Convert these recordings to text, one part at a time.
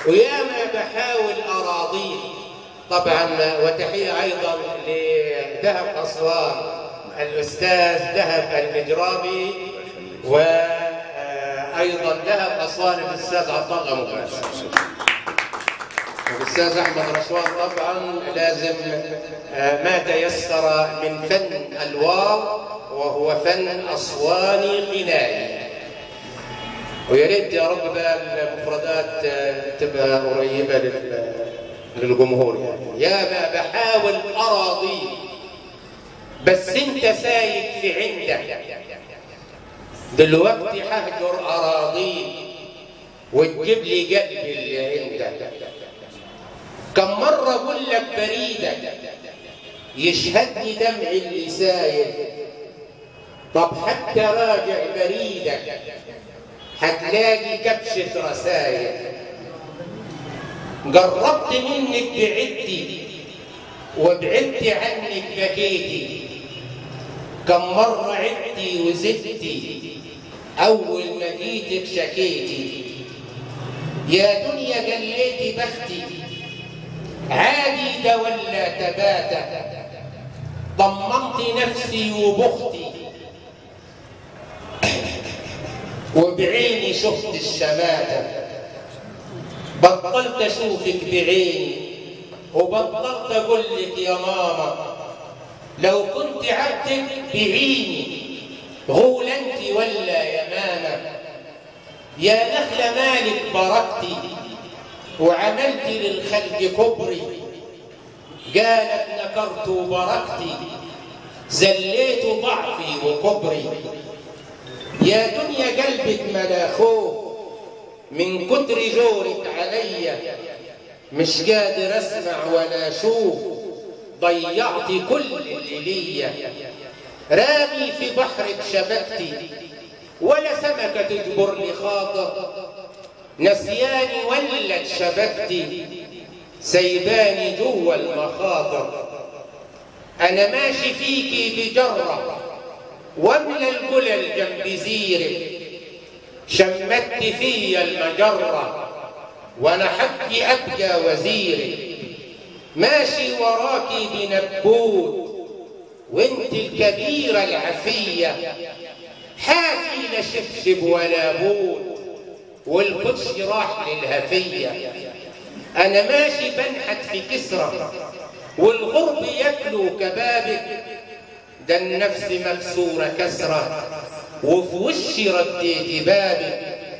وياما بحاول أراضيه طبعا. وتحية أيضا لذهب أسوان الأستاذ ذهب المجرابي، وأيضا ذهب أسوان الأستاذ عبد الله مباشر، والأستاذ أحمد رشوان. طبعا لازم ما تيسر من فن الواو، وهو فن أسواني غنائي. ويا ريت يا رب بقى المفردات تبقى قريبة للجمهور. يعني يا ما بحاول أراضيه بس أنت سايق في عندك، دلوقتي ههجر أراضيه وتجيب لي قلبي اللي عندك. كم مرة أقول لك بريدك يشهدني دمعي اللي سايل، طب حتى راجع بريدك هتلاقي كبشة رسايل. قربت منك بعدتي وبعدت عنك بكيتي، كم مرة عدتي وزدتي أول ما جيتك شكيتي. يا دنيا قليتي بختي عادي ده ولا تباتة، ضممت نفسي وبختي وبعيني شفت الشماتة. بطلت اشوفك بعيني وبطلت اقول لك يا ماما، لو كنت عبدك بعيني غول انت ولا يمامة. يا نخلة مالك بركتي وعملت للخلق كبري، قالت نكرت وبركتي زليت ضعفي وكبري. يا دنيا قلبك ملا خوف من كتر جورك عليا، مش قادر اسمع ولا اشوف ضيعت كل اللي ليا. رامي في بحرك شبكتي ولا سمكة تجبر لي خاطر، نسياني ولت شبكتي سيباني جوا المخاطر. انا ماشي فيكي بجرة واملى الجلل جنب زيرك، شمت فيا المجرة وانا حقي ابقى وزيرك. ماشي وراكي بنبوت وانت الكبيرة العفية، حافي لا شبشب ولا بوت والقدس راح للهفية. انا ماشي بنحت في كسرى والغرب ياكلوا كبابك، ده النفس مكسورة كسرة وفي وشي رديت بابك.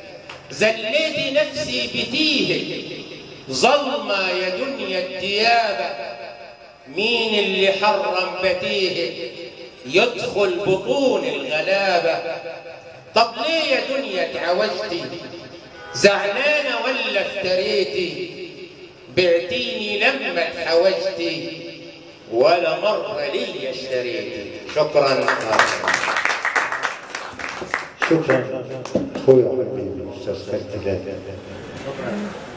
زليت نفسي بتيهك ظلمة يا دنيا الديابة، مين اللي حرم بتيهك يدخل بطون الغلابة. طب ليه يا دنيا اتعوجتي زعلانة ولا افتريتي، بعتيني لما اتحوجتي ولا مرة لي اشتريتي. شكرا. شكرا اخويا حبيبي الاستاذ خالد.